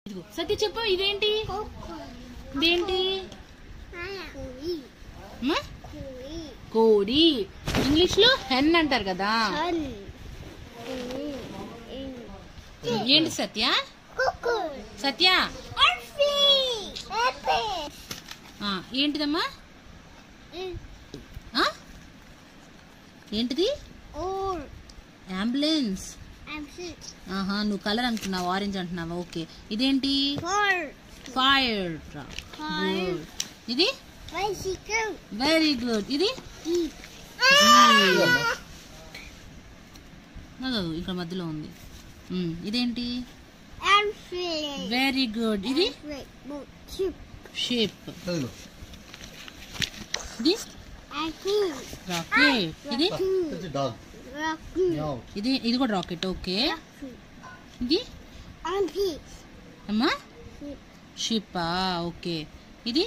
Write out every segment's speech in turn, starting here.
ఇదిగో సత్య చెప్పు ఇదేంటి ఇదేంటి కోడి ఇంగ్లీష్ లో హెన్ అంటారు కదా ఏంటి సత్య సత్య ఏంటిదమ్మా ఏంటిది అంబులెన్స్ నువ్వు కలర్ అంటున్నావు ఆరెంజ్ అంటున్నావా ఓకే ఇదేంటి ఫైర్ ఇది వెరీ గుడ్ ఇది ఇక్కడ మధ్యలో ఉంది ఇదేంటి వెరీ గుడ్ ఇది షిప్ ఇది రాకెట్ ఇది ఇది ఇది కూడా రాకెట్ ఓకే ఇది అమ్మా షిప్ ఓకే ఇది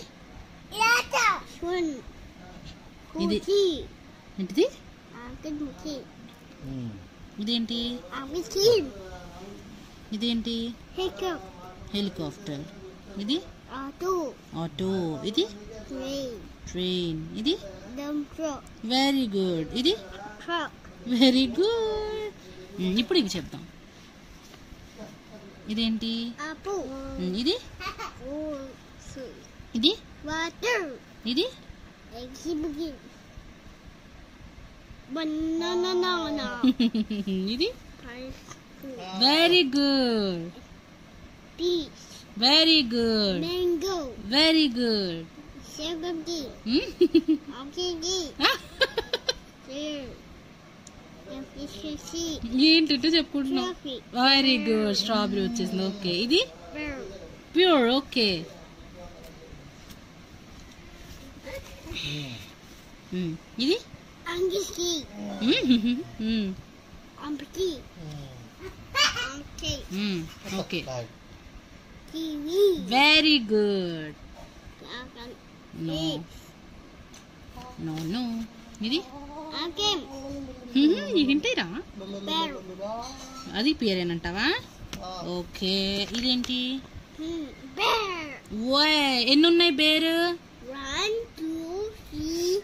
ఇది ఏంటిది ఇదేంటి ఇదేంటి హెలికాప్టర్ ఇది ఆటో ఇది ట్రైన్ ఇది వెరీ గుడ్ ఇది వెరీ గుడ్ ఇప్పుడు ఇవి చెప్తాం ఇదేంటి ఇది ఇది ఇది ఇది very good very good very good ఏంటంటే చెప్పుకుంటున్నావు వెరీ గుడ్ స్ట్రాబెరీ వచ్చేసింది ఓకే ఇది ప్యూర్ ఓకే ఇది okay very good no no no ఇది ఏంటిరా అది పేరేనంటావా ఓకే ఇదేంటి ఎన్ని ఉన్నాయి bear 1 2 3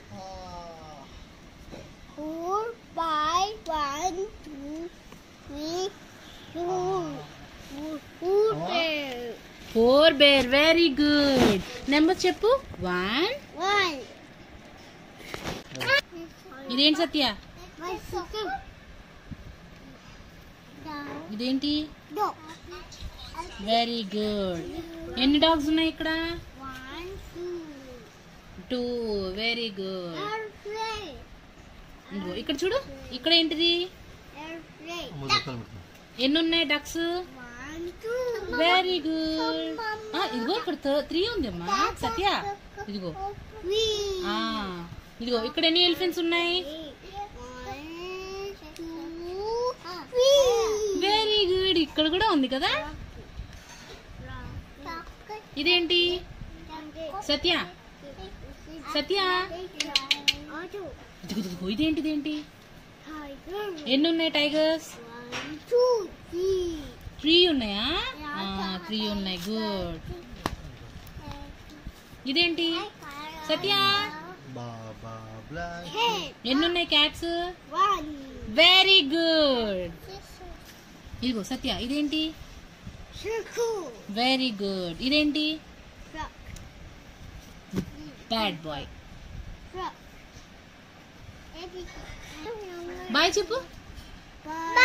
4 5 1 2 3 4 bear very good number చెప్పు 1 ఇదేంటి సత్య ఇదేంటి వెరీ గుడ్ ఎన్ని డాగ్స్ ఉన్నాయి ఇక్కడ 2 వెరీ గుడ్ ఇక్కడ చూడు ఇక్కడ ఏంటిది ఎన్ని ఉన్నాయి డక్స్ వెరీ గుడ్ ఇదిగో ఇక్కడ 3 ఉంది అమ్మా సత్య ఇదిగో ఇదిగో ఇక్కడ ఎన్ని ఎలిఫెంట్స్ ఉన్నాయి వెరీ గుడ్ ఇక్కడ కూడా ఉంది కదా ఇదేంటి సత్య సత్య ఇదేంటి ఇదేంటి ఎన్ని ఉన్నాయి టైగర్స్ 3 ఉన్నాయా 3 ఉన్నాయి గుడ్ ఇదేంటి సత్య ఎన్ని ఉన్నాయి క్యాట్స్ వెరీ గుడ్ ఇదిగో సత్య ఇదేంటి వెరీ గుడ్ ఇదేంటి బ్యాడ్ బాయ్ బాయ్ చెప్పు